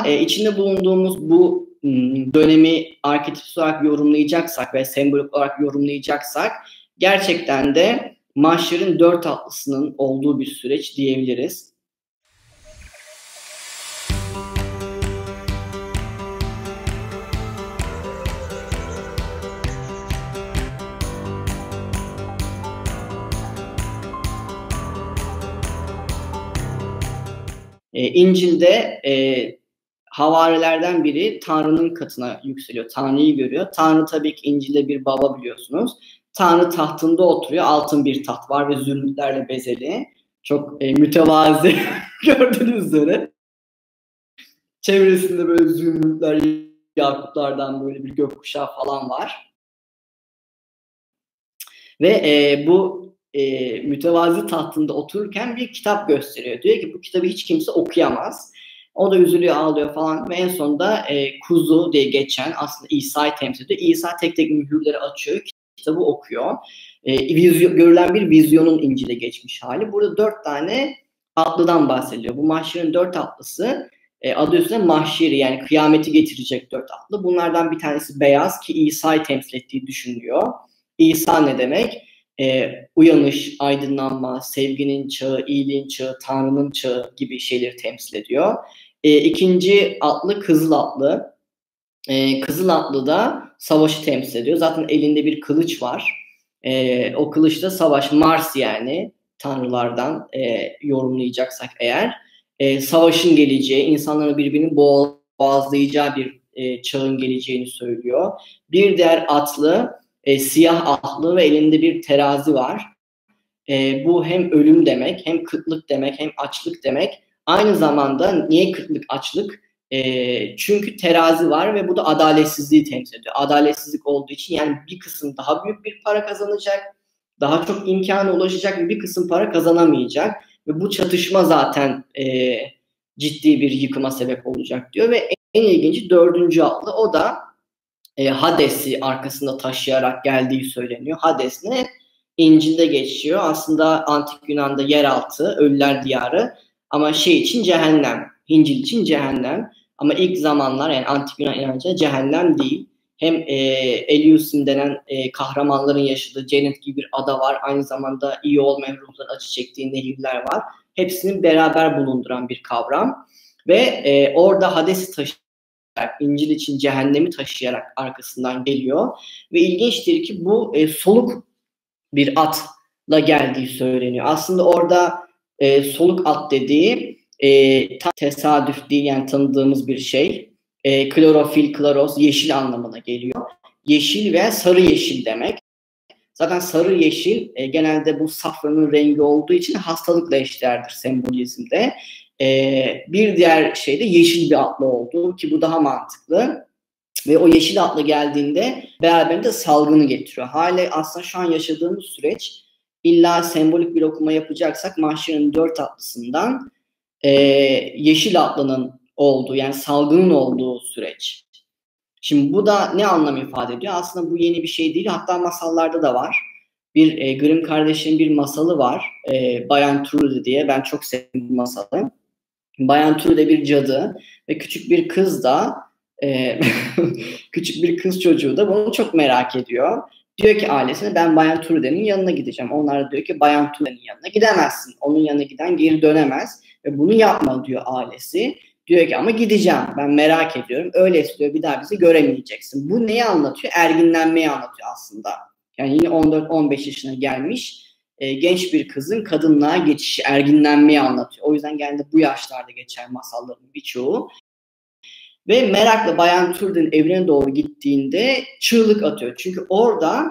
Ama içinde bulunduğumuz bu dönemi arketipsel olarak yorumlayacaksak ve sembolik olarak yorumlayacaksak gerçekten de mahşerin 4 atlısının olduğu bir süreç diyebiliriz. İncil'de havarilerden biri Tanrı'nın katına yükseliyor. Tanrı'yı görüyor. Tanrı tabii ki İncil'de bir baba biliyorsunuz. Tanrı tahtında oturuyor. Altın bir taht var ve zümrütlerle bezeli. Çok mütevazi gördüğünüz üzere. Çevresinde böyle zümrütler, yakutlardan böyle bir gökkuşağı falan var. Ve bu mütevazi tahtında otururken bir kitap gösteriyor. Diyor ki bu kitabı hiç kimse okuyamaz. O da üzülüyor, ağlıyor falan ve en sonunda kuzu diye geçen aslında İsa'yı temsil ediyor. İsa tek tek mühürleri açıyor, kitabı okuyor. Görülen bir vizyonun İncil'e geçmiş hali. Burada 4 tane atlıdan bahsediyor. Bu mahşerin 4 atlısı adı üstünde mahşeri, yani kıyameti getirecek 4 atlı. Bunlardan bir tanesi beyaz ki İsa'yı temsil ettiği düşünülüyor. İsa ne demek? Uyanış, aydınlanma, sevginin çağı, iyiliğin çağı, Tanrı'nın çağı gibi şeyleri temsil ediyor. İkinci atlı kızıl atlı. Kızıl atlı da savaşı temsil ediyor. Zaten elinde bir kılıç var. O kılıçta savaş, Mars yani tanrılardan yorumlayacaksak eğer. Savaşın geleceği, insanların birbirini boğazlayacağı bir çağın geleceğini söylüyor. Bir diğer atlı siyah atlı ve elinde bir terazi var. Bu hem ölüm demek, hem kıtlık demek, hem açlık demek. Aynı zamanda niye kıtlık, açlık? Çünkü terazi var ve bu da adaletsizliği temsil ediyor. Adaletsizlik olduğu için yani bir kısım daha büyük bir para kazanacak, daha çok imkana ulaşacak ve bir kısım para kazanamayacak. Ve bu çatışma zaten ciddi bir yıkıma sebep olacak diyor. Ve en ilginci 4. atlı, o da Hades'i arkasında taşıyarak geldiği söyleniyor. Hades ne? İncil'de geçiyor. Aslında Antik Yunan'da yeraltı, ölüler diyarı ama şey için cehennem. İncil için cehennem. Ama ilk zamanlar yani Antik Yunan inancında cehennem değil. Hem Elysium denen kahramanların yaşadığı cennet gibi bir ada var. Aynı zamanda iyi olmayan ruhların acı çektiği nehirler var. Hepsini beraber bulunduran bir kavram. Ve orada Hades'i taşıyarak, İncil için cehennemi taşıyarak arkasından geliyor. Ve ilginçtir ki bu soluk bir atla geldiği söyleniyor. Aslında orada soluk at dediği tesadüf değil, yani tanıdığımız bir şey. Klorofil, kloros, yeşil anlamına geliyor. Yeşil veya sarı yeşil demek. Zaten sarı yeşil genelde bu safranın rengi olduğu için hastalıkla eşdeğerdir sembolizmde. Bir diğer şey de yeşil bir atlı olduğu ki bu daha mantıklı. Ve o yeşil atlı geldiğinde beraberinde salgını getiriyor. Hali aslında şu an yaşadığımız süreç, illa sembolik bir okuma yapacaksak mahşerin 4 atlısından yeşil atlının olduğu, yani salgının olduğu süreç. Şimdi bu da ne anlam ifade ediyor? Aslında bu yeni bir şey değil. Hatta masallarda da var. Bir Grimm kardeşlerin bir masalı var. Bayan Trude diye. Ben çok sevdim bu masalı. Bayan Trude bir cadı ve küçük bir kız da küçük bir kız çocuğu da bunu çok merak ediyor. Diyor ki ailesine, ben Bayan Trude'nin yanına gideceğim. Onlar da diyor ki Bayan Trude'nin yanına gidemezsin. Onun yanına giden geri dönemez ve bunu yapma diyor ailesi. Diyor ki ama gideceğim, ben merak ediyorum. Öyleyse diyor bir daha bizi göremeyeceksin. Bu neyi anlatıyor? Erginlenmeyi anlatıyor aslında. Yani yine 14-15 yaşına gelmiş genç bir kızın kadınlığa geçişi, erginlenmeyi anlatıyor. O yüzden genelde bu yaşlarda geçer masalların birçoğu. Ve merakla Bayan Trude'nin evine doğru gittiğinde çığlık atıyor. Çünkü orada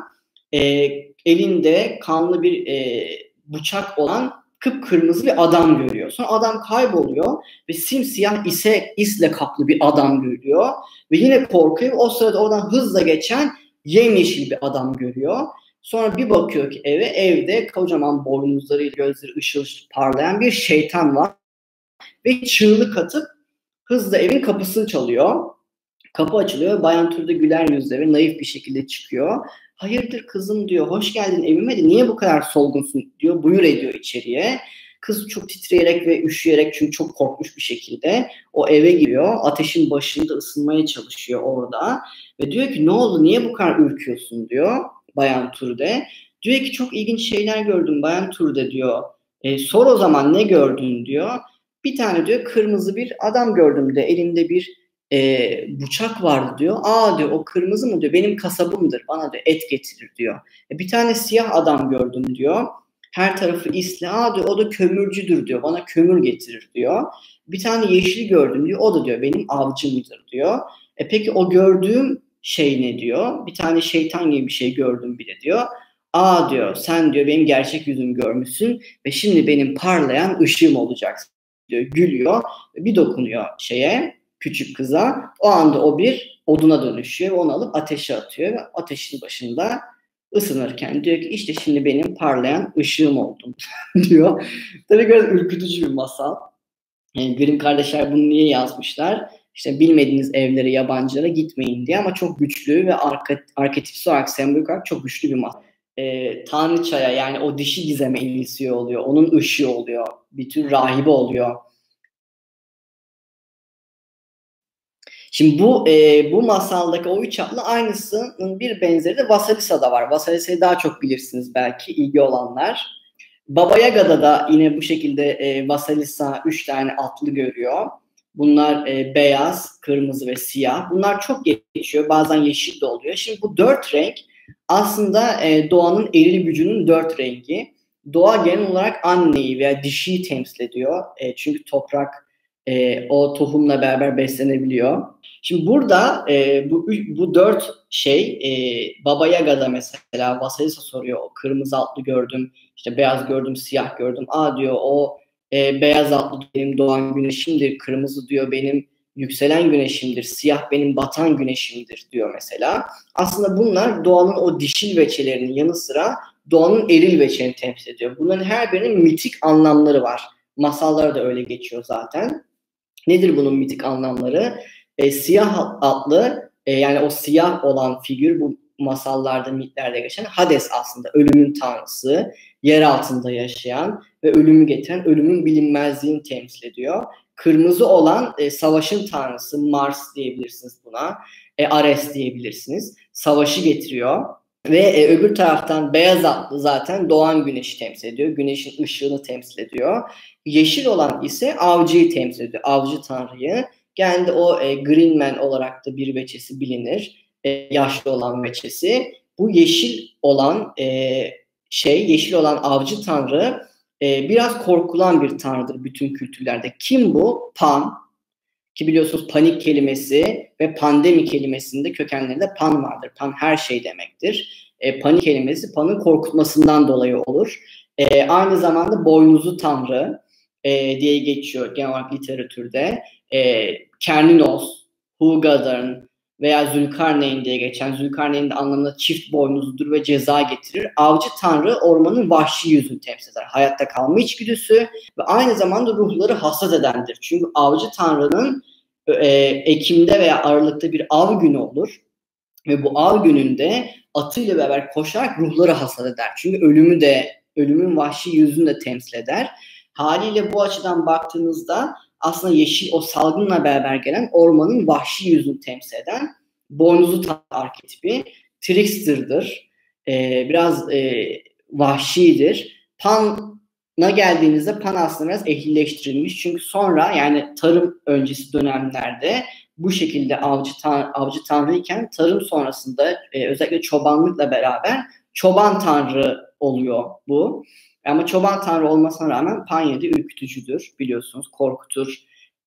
elinde kanlı bir bıçak olan kıpkırmızı bir adam görüyor. Sonra adam kayboluyor ve simsiyah isle kaplı bir adam görüyor. Ve yine korkuyor. O sırada oradan hızla geçen yemyeşil bir adam görüyor. Sonra bir bakıyor ki evde kocaman boynuzlarıyla gözleri ışıl ışıl parlayan bir şeytan var. Ve çığlık atıp hızla evin kapısını çalıyor. Kapı açılıyor. Bayan Trude güler yüzle ve naif bir şekilde çıkıyor. Hayırdır kızım diyor. Hoş geldin evime de niye bu kadar solgunsun diyor. Buyur ediyor içeriye. Kız çok titreyerek ve üşüyerek, çünkü çok korkmuş bir şekilde o eve giriyor. Ateşin başında ısınmaya çalışıyor orada. Ve diyor ki ne oldu, niye bu kadar ürküyorsun diyor Bayan Trude. Diyor ki çok ilginç şeyler gördüm Bayan Trude diyor. Sor o zaman ne gördün diyor. Bir tane diyor kırmızı bir adam gördüm de elinde bir bıçak vardı diyor. Aa diyor, o kırmızı mı diyor, benim kasabımdır, bana diyor et getirir diyor. Bir tane siyah adam gördüm diyor. Her tarafı isli. Aa diyor, o da kömürcüdür diyor, bana kömür getirir diyor. Bir tane yeşil gördüm diyor, o da diyor benim avcımdır diyor. Peki o gördüğüm şey ne diyor? Bir tane şeytan gibi bir şey gördüm bile diyor. Aa diyor, sen diyor benim gerçek yüzümü görmüşsün ve şimdi benim parlayan ışığım olacaksın diyor. Gülüyor, bir dokunuyor küçük kıza. O anda o bir oduna dönüşüyor ve onu alıp ateşe atıyor ve ateşin başında ısınırken diyor ki işte şimdi benim parlayan ışığım oldum diyor. Tabii biraz ürkütücü bir masal. Yani Grimm kardeşler bunu niye yazmışlar? İşte bilmediğiniz evlere, yabancılara gitmeyin diye, ama çok güçlü ve arketipsel olarak, sembolik olarak çok güçlü bir masal. Tanrıçaya, yani o dişi gizeme ilgisi oluyor. Onun ışığı oluyor. Bir tür rahibe oluyor. Şimdi bu masaldaki o üç atlı aynısının bir benzeri de Vasalisa'da var. Vasalisa'yı daha çok bilirsiniz belki, ilgi olanlar. Baba Yaga'da da yine bu şekilde Vasalisa 3 tane atlı görüyor. Bunlar beyaz, kırmızı ve siyah. Bunlar çok geçiyor. Bazen yeşil de oluyor. Şimdi bu 4 renk aslında doğanın eril gücünün 4 rengi. Doğa genel olarak anneyi veya dişiyi temsil ediyor. Çünkü toprak o tohumla beraber beslenebiliyor. Şimdi burada bu 4 şey, Baba Yaga'da mesela Vasalisa soruyor. O kırmızı atlı gördüm, işte beyaz gördüm, siyah gördüm. Aa diyor, o beyaz atlı benim doğan güneşimdir. Kırmızı diyor benim yükselen güneşimdir. Siyah benim batan güneşimdir diyor mesela. Aslında bunlar doğanın o dişil veçelerinin yanı sıra doğanın eril veçelerini temsil ediyor. Bunların her birinin mitik anlamları var. Masallar da öyle geçiyor zaten. Nedir bunun mitik anlamları? Siyah atlı, yani o siyah olan figür bu masallarda, mitlerde geçen Hades, aslında ölümün tanrısı, yer altında yaşayan ve ölümü getiren, ölümün bilinmezliğini temsil ediyor. Kırmızı olan savaşın tanrısı, Mars diyebilirsiniz buna, Ares diyebilirsiniz. Savaşı getiriyor. Ve öbür taraftan beyaz atlı zaten doğan güneşi temsil ediyor. Güneşin ışığını temsil ediyor. Yeşil olan ise avcıyı temsil ediyor. Avcı tanrıyı. Kendi o Green Man olarak da bir veçesi bilinir. Yaşlı olan veçesi. Bu yeşil olan yeşil olan avcı tanrı biraz korkulan bir tanrıdır bütün kültürlerde. Kim bu? Pan. Ki biliyorsunuz panik kelimesi ve pandemi kelimesinde kökenlerinde pan vardır. Pan her şey demektir. Panik kelimesi Pan'ın korkutmasından dolayı olur. Aynı zamanda boynuzlu tanrı diye geçiyor genel olarak literatürde. Kerninos, Hugadern veya Zülkarneyn diye geçen, Zülkarneyn de anlamında çift boynuzludur ve ceza getirir. Avcı tanrı ormanın vahşi yüzünü temsil eder. Hayatta kalma içgüdüsü ve aynı zamanda ruhları hasat edendir. Çünkü avcı tanrının Ekim'de veya Aralık'ta bir av günü olur. Ve bu av gününde atıyla beraber koşarak ruhları hasat eder. Çünkü ölümün vahşi yüzünü de temsil eder. Haliyle bu açıdan baktığınızda aslında yeşil, o salgınla beraber gelen ormanın vahşi yüzünü temsil eden boynuzlu tanrı arketipi trickster'dır. Biraz vahşidir. Pan'a geldiğinizde Pan aslında biraz ehlileştirilmiş. Çünkü sonra, yani tarım öncesi dönemlerde bu şekilde avcı tanrıyken tarım sonrasında özellikle çobanlıkla beraber çoban tanrı oluyor bu. Ama çoban tanrı olmasına rağmen Pan yine de ürkütücüdür, biliyorsunuz, korkutur.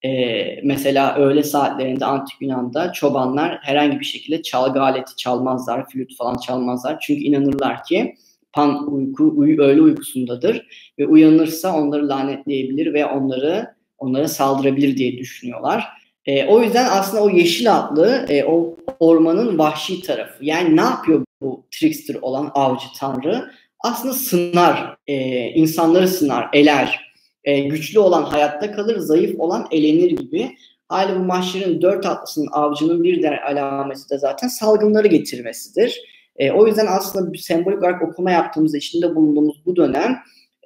Mesela öğle saatlerinde Antik Yunan'da çobanlar herhangi bir şekilde çalgı aleti çalmazlar, flüt falan çalmazlar. Çünkü inanırlar ki Pan öğle uykusundadır ve uyanırsa onları lanetleyebilir ve onlara saldırabilir diye düşünüyorlar. O yüzden aslında o yeşil atlı o ormanın vahşi tarafı. Yani ne yapıyor bu trickster olan avcı tanrı? Aslında sınar, insanları sınar, eler. Güçlü olan hayatta kalır, zayıf olan elenir gibi. Hali bu mahşerin 4 atlısının, avcının bir diğer alameti de zaten salgınları getirmesidir. O yüzden aslında sembolik olarak okuma yaptığımızda, içinde bulunduğumuz bu dönem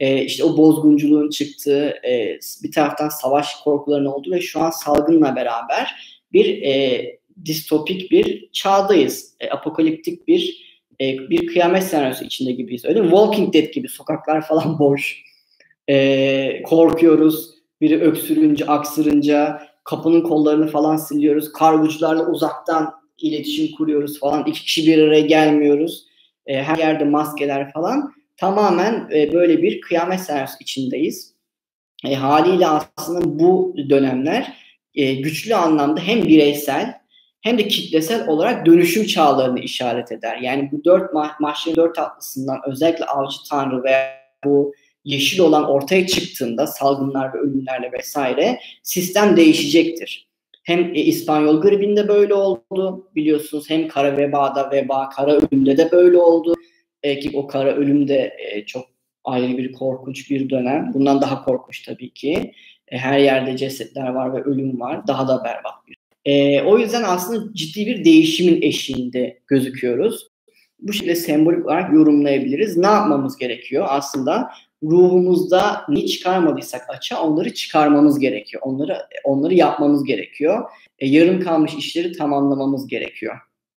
işte o bozgunculuğun çıktığı, bir taraftan savaş korkularının olduğu ve şu an salgınla beraber bir distopik bir çağdayız. Apokaliptik bir kıyamet senaryosu içinde gibiyiz. Öyle mi? Walking Dead gibi, sokaklar falan boş. Korkuyoruz. Biri öksürünce, aksırınca kapının kollarını falan siliyoruz. Kargocularla uzaktan iletişim kuruyoruz falan. 2 kişi bir araya gelmiyoruz. Her yerde maskeler falan. Tamamen böyle bir kıyamet senaryosu içindeyiz. Haliyle aslında bu dönemler güçlü anlamda hem bireysel hem de kitlesel olarak dönüşüm çağlarını işaret eder. Yani bu Mahşer'in 4 atlısından özellikle Avcı Tanrı ve bu yeşil olan ortaya çıktığında salgınlar ve ölümlerle vesaire sistem değişecektir. Hem İspanyol gribinde böyle oldu biliyorsunuz, hem kara veba, kara ölümde de böyle oldu. Ki o kara ölüm de çok ayrı bir korkunç bir dönem. Bundan daha korkunç tabii ki. Her yerde cesetler var ve ölüm var. Daha da berbat bir. O yüzden aslında ciddi bir değişimin eşiğinde gözüküyoruz. Bu şekilde sembolik olarak yorumlayabiliriz. Ne yapmamız gerekiyor? Aslında ruhumuzda ne çıkarmadıysak açığa onları çıkarmamız gerekiyor. Onları yapmamız gerekiyor. Yarım kalmış işleri tamamlamamız gerekiyor.